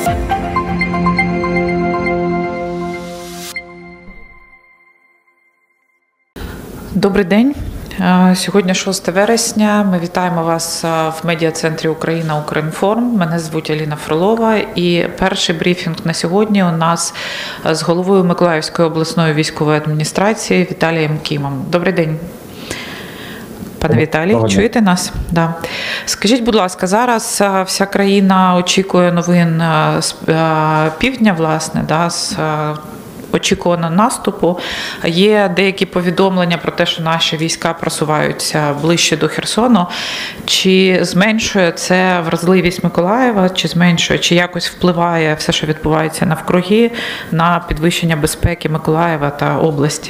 Добрий день. Сьогодні 6 вересня. Ми вітаємо вас в медіа-центрі Україна Укрінформ. Мене звуть Аліна Фролова. І перший брифінг на сьогодні у нас з головою Миколаївської обласної військової адміністрації Віталієм Кімом. Добрий день. Пане Віталій, чуєте нас? Да. Скажіть, будь ласка, зараз вся країна очікує новин з півдня, власне, да, з очікуваного наступу. Є деякі повідомлення про те, що наші війська просуваються ближче до Херсону. Чи зменшує це вразливість Миколаєва, чи зменшує, чи якось впливає все, що відбувається навкруги, на підвищення безпеки Миколаєва та області?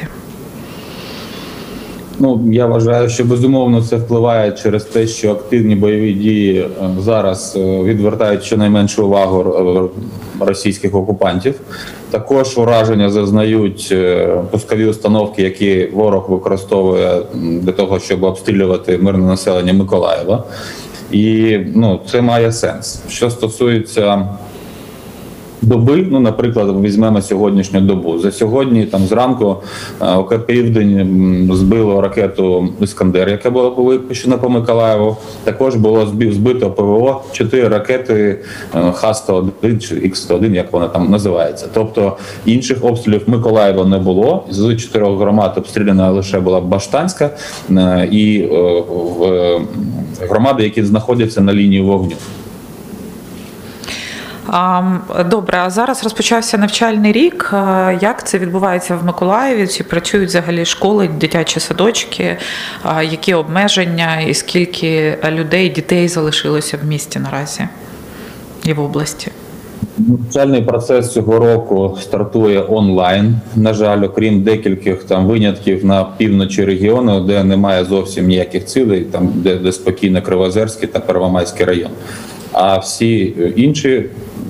Я вважаю, що безумовно це впливає через те, що активні бойові дії зараз відвертають щонайменшу увагу російських окупантів. Також ураження зазнають пускові установки, які ворог використовує для того, щоб обстрілювати мирне населення Миколаєва. І це має сенс. Що стосується доби, наприклад, візьмемо сьогоднішню добу. За сьогодні, зранку, ОК «Південь» збило ракету «Іскандер», яка була випущена по Миколаєву. Також було збито ПВО 4 ракети Х-101 чи Х-101, як вона там називається. Тобто інших обстрілів Миколаєва не було. З 4 громад обстріляна лише була Баштанська і громади, які знаходяться на лінії вогню. Добре, а зараз розпочався навчальний рік. Як це відбувається в Миколаєві? Чи працюють взагалі школи, дитячі садочки? Які обмеження і скільки людей, дітей залишилося в місті наразі і в області? Навчальний процес цього року стартує онлайн. На жаль, окрім декількох винятків на півночі регіону, де немає зовсім ніяких цілей, де спокійно Кривозерський та Первомайський район. А всі інші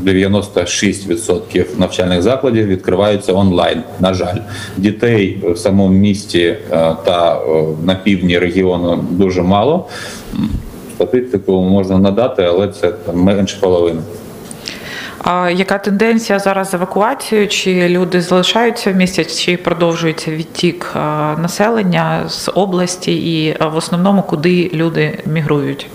96% навчальних закладів відкриваються онлайн. На жаль, дітей в самому місті та на півдні регіону дуже мало. Статистику можна надати, але це менше половини. А яка тенденція зараз з евакуацією? Чи люди залишаються в місті, чи продовжується відтік населення з області і в основному куди люди мігрують?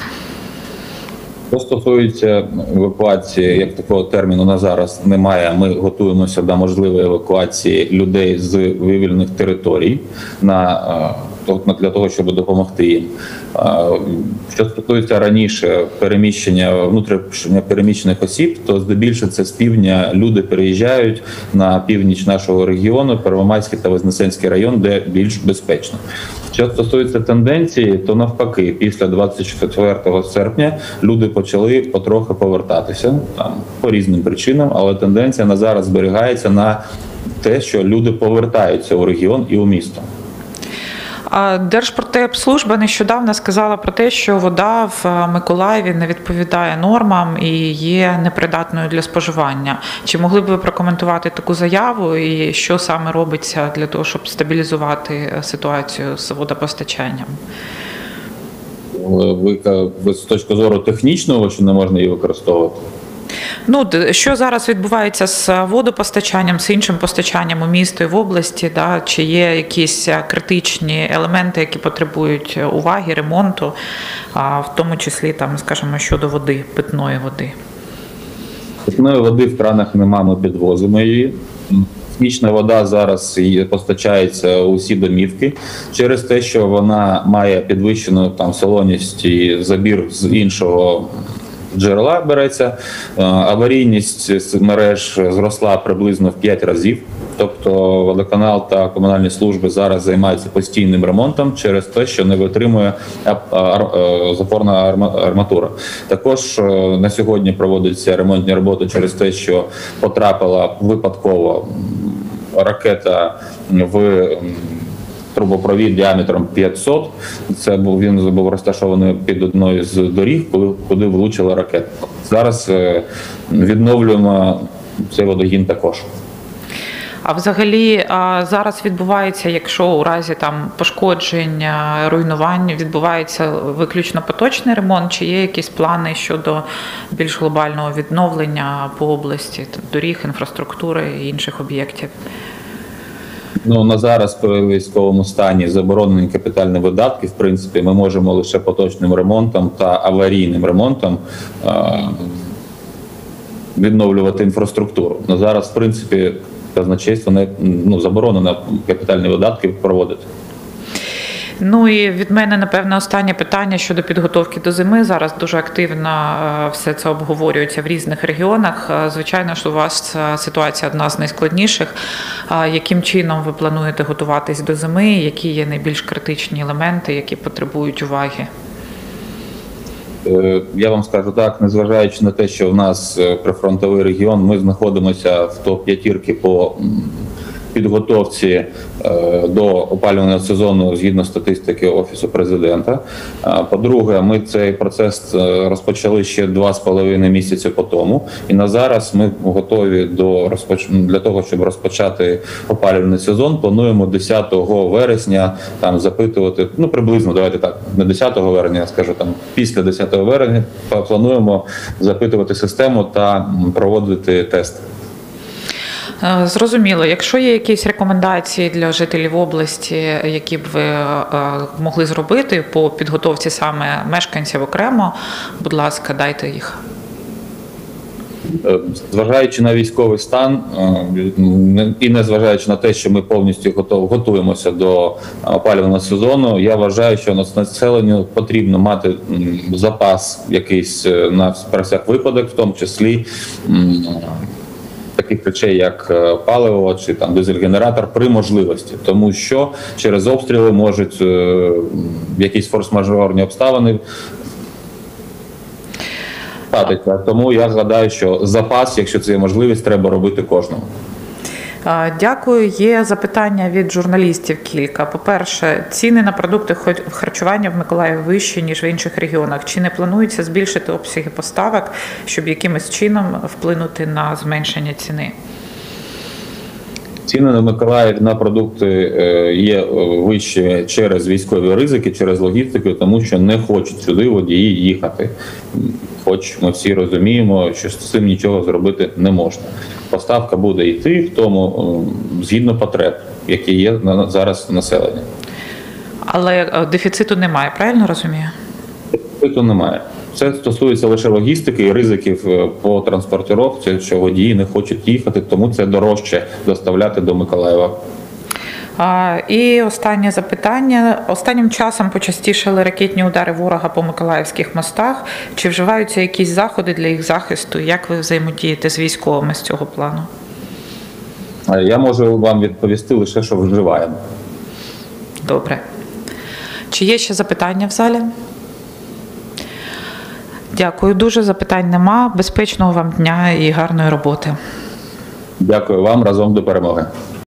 Що стосується евакуації, як такого терміну на зараз немає, ми готуємося до можливої евакуації людей з вивільнених територій для того, щоб допомогти їм. Що стосується раніше переміщення, внутрішньо переміщених осіб, то здебільшого це з півдня люди переїжджають на північ нашого регіону, Первомайський та Вознесенський район, де більш безпечно. Що стосується тенденції, то навпаки, після 24 серпня люди почали потрохи повертатися, по різним причинам, але тенденція на зараз зберігається на те, що люди повертаються у регіон і у місто. Держпродспоживслужба нещодавно сказала про те, що вода в Миколаєві не відповідає нормам і є непридатною для споживання. Чи могли б ви прокоментувати таку заяву і що саме робиться для того, щоб стабілізувати ситуацію з водопостачанням? Ви з точки зору технічного, що не можна її використовувати? Що зараз відбувається з водопостачанням, з іншим постачанням у місто і в області? Да? Чи є якісь критичні елементи, які потребують уваги, ремонту, в тому числі, скажімо, щодо води, питної води? Питної води в кранах нема, ми підвозимо її. Технічна вода зараз постачається у всі домівки через те, що вона має підвищену солоність і забір з іншого джерела береться. Аварійність мереж зросла приблизно в 5 разів. Тобто водоканал та комунальні служби зараз займаються постійним ремонтом через те, що не витримує запорна арматура. Також на сьогодні проводяться ремонтні роботи через те, що потрапила випадково ракета в трубопровід діаметром 500. Він був розташований під одною з доріг, куди влучила ракета. Зараз відновлюємо цей водогін також. А взагалі зараз відбувається, якщо у разі там пошкоджень, руйнувань, відбувається виключно поточний ремонт, чи є якісь плани щодо більш глобального відновлення по області, доріг, інфраструктури і інших об'єктів? Ну, на зараз при військовому стані заборонені капітальні видатки. В принципі, ми можемо лише поточним ремонтом та аварійним ремонтом відновлювати інфраструктуру. На зараз, в принципі, казначейство заборонено капітальні видатки проводити. Ну і від мене, напевно, останнє питання щодо підготовки до зими. Зараз дуже активно все це обговорюється в різних регіонах. Звичайно, що у вас ситуація одна з найскладніших. Яким чином ви плануєте готуватись до зими? Які є найбільш критичні елементи, які потребують уваги? Я вам скажу так, незважаючи на те, що в нас прифронтовий регіон, ми знаходимося в топ-5 по підготовці до опалювального сезону згідно статистики Офісу Президента. По-друге, ми цей процес розпочали ще 2,5 місяці по тому. І на зараз ми готові для того, щоб розпочати опалювальний сезон. Плануємо 10 вересня там запитувати, приблизно, давайте так, не 10 вересня, я скажу, там після 10 вересня плануємо запитувати систему та проводити тести. Зрозуміло. Якщо є якісь рекомендації для жителів області, які б ви могли зробити по підготовці саме мешканців окремо, будь ласка, дайте їх. Зважаючи на військовий стан і незважаючи на те, що ми повністю готуємося до опалювального сезону, я вважаю, що населенню потрібно мати запас якийсь на всяк випадок, в тому числі таких речей, як паливо чи там дизель-генератор при можливості, тому що через обстріли можуть якісь форс-мажорні обставини статися. Тому я гадаю, що запас, якщо це є можливість, треба робити кожному. Дякую. Є запитання від журналістів кілька. По-перше, ціни на продукти харчування в Миколаєві вищі, ніж в інших регіонах. Чи не планується збільшити обсяги поставок, щоб якимось чином вплинути на зменшення ціни? Ціни на Миколаїв на продукти є вищі через військові ризики, через логістику, тому що не хочуть сюди водії їхати. Хоч ми всі розуміємо, що з цим нічого зробити не можна. Поставка буде йти в тому згідно потреб, які є зараз в населенні. Але дефіциту немає, правильно розумію? Дефіциту немає. Це стосується лише логістики і ризиків по транспортировці, що водії не хочуть їхати, тому це дорожче доставляти до Миколаєва. І останнє запитання. Останнім часом почастішали ракетні удари ворога по миколаївських мостах. Чи вживаються якісь заходи для їх захисту? Як ви взаємодієте з військовими з цього плану? Я можу вам відповісти лише, що вживаємо. Добре. Чи є ще запитання в залі? Дякую дуже. Запитань нема. Безпечного вам дня і гарної роботи. Дякую вам. Разом до перемоги.